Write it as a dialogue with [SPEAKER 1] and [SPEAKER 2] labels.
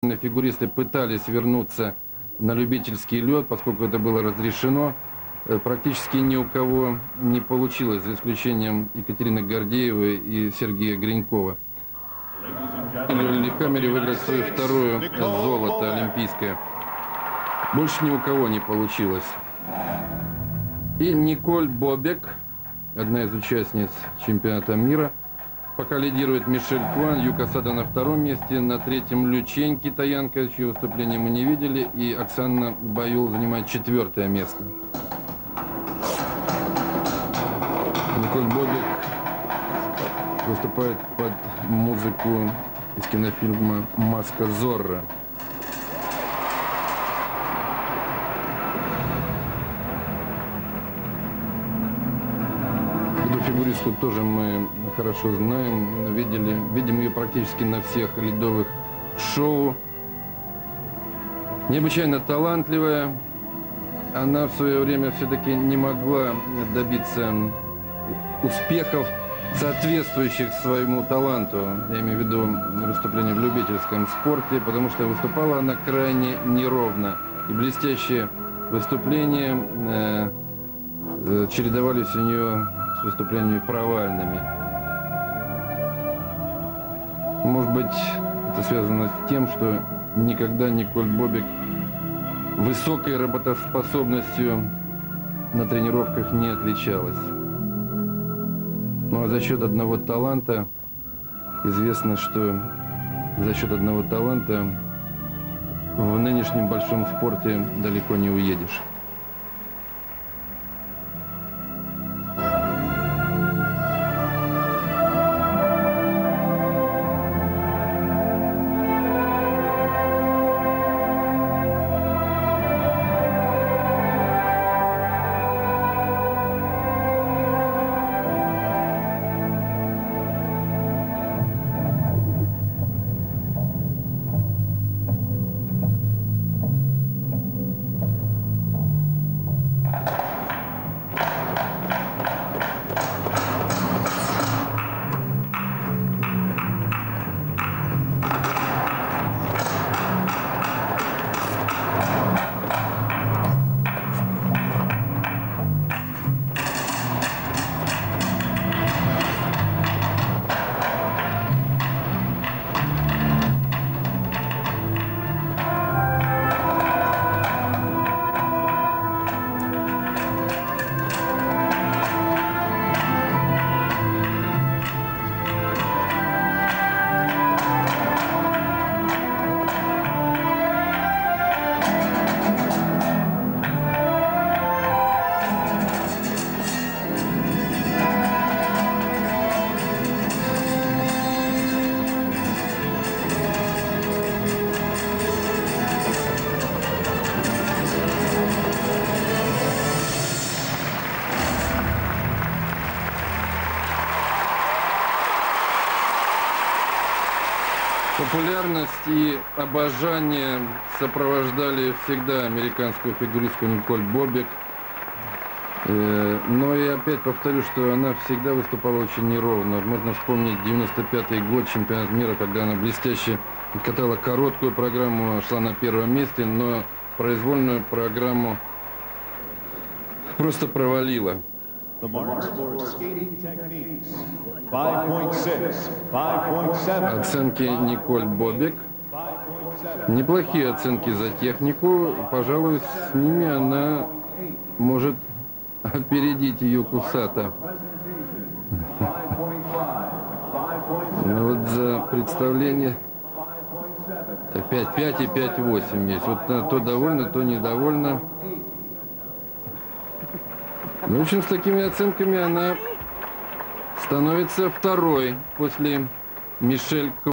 [SPEAKER 1] Фигуристы пытались вернуться на любительский лед, поскольку это было разрешено. Практически ни у кого не получилось, за исключением Екатерины Гордеевой и Сергея Гринькова. Легкомере выиграть свое второе золото олимпийское. Больше ни у кого не получилось. И Николь Бобек, одна из участниц чемпионата мира. Пока лидирует Мишель Куан, Юка Сато на втором месте, на третьем Лю Чень, китаянка, чье выступление мы не видели, и Оксана Баюл занимает четвертое место. Николь Бобек выступает под музыку из кинофильма «Маска Зорро». Эту фигуристку тоже мы хорошо знаем, видим ее практически на всех ледовых шоу. Необычайно талантливая. Она в свое время все-таки не могла добиться успехов, соответствующих своему таланту. Я имею в виду выступление в любительском спорте, потому что выступала она крайне неровно. И блестящие выступления чередовались у нее с выступлениями провальными. Может быть, это связано с тем, что никогда Николь Бобек высокой работоспособностью на тренировках не отличалась. Ну а за счет одного таланта, известно, что за счет одного таланта в нынешнем большом спорте далеко не уедешь. Популярность и обожание сопровождали всегда американскую фигуристку Николь Бобек. Но я опять повторю, что она всегда выступала очень неровно. Можно вспомнить 95-й год, чемпионат мира, когда она блестяще катала короткую программу, шла на первом месте, но произвольную программу просто провалила. Оценки Николь Бобек. Неплохие оценки за технику. Пожалуй, с ними она может опередить Юку Сато. Но вот за представление 5-5 и 5-8 есть. Вот то довольна, то недовольна. В общем, с такими оценками она становится второй после Мишель Куан.